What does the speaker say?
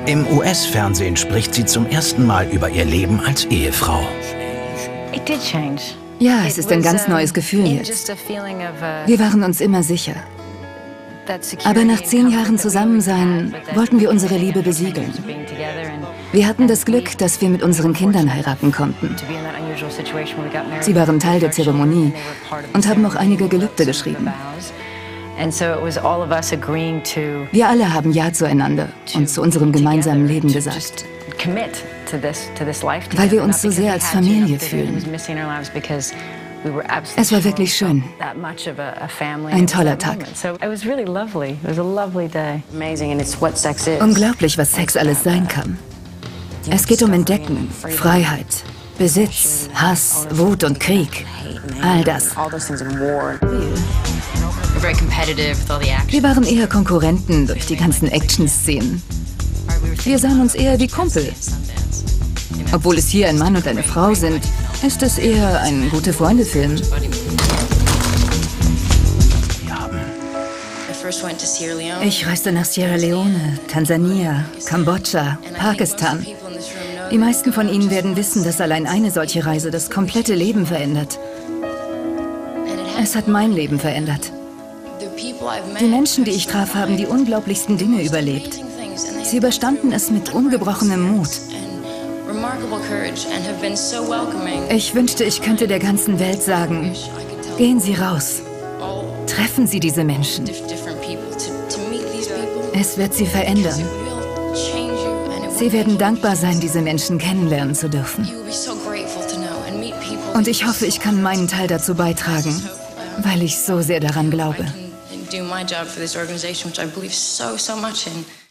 Im US-Fernsehen spricht sie zum ersten Mal über ihr Leben als Ehefrau. Ja, es ist ein ganz neues Gefühl jetzt. Wir waren uns immer sicher. Aber nach 10 Jahren Zusammensein wollten wir unsere Liebe besiegeln. Wir hatten das Glück, dass wir mit unseren Kindern heiraten konnten. Sie waren Teil der Zeremonie und haben auch einige Gelübde geschrieben. Wir alle haben Ja zueinander und zu unserem gemeinsamen Leben gesagt. Weil wir uns so sehr als Familie fühlen. Es war wirklich schön. Ein toller Tag. Unglaublich, was Sex alles sein kann. Es geht um Entdecken, Freiheit, Besitz, Hass, Wut und Krieg. All das. Wir waren eher Konkurrenten durch die ganzen Action-Szenen. Wir sahen uns eher wie Kumpel. Obwohl es hier ein Mann und eine Frau sind, ist es eher ein Gute-Freunde-Film. Ich reiste nach Sierra Leone, Tansania, Kambodscha, Pakistan. Die meisten von Ihnen werden wissen, dass allein eine solche Reise das komplette Leben verändert. Es hat mein Leben verändert. Die Menschen, die ich traf, haben die unglaublichsten Dinge überlebt. Sie überstanden es mit ungebrochenem Mut. Ich wünschte, ich könnte der ganzen Welt sagen, gehen Sie raus. Treffen Sie diese Menschen. Es wird sie verändern. Sie werden dankbar sein, diese Menschen kennenlernen zu dürfen. Und ich hoffe, ich kann meinen Teil dazu beitragen, weil ich so sehr daran glaube. Do my job for this organization, which I believe so much in.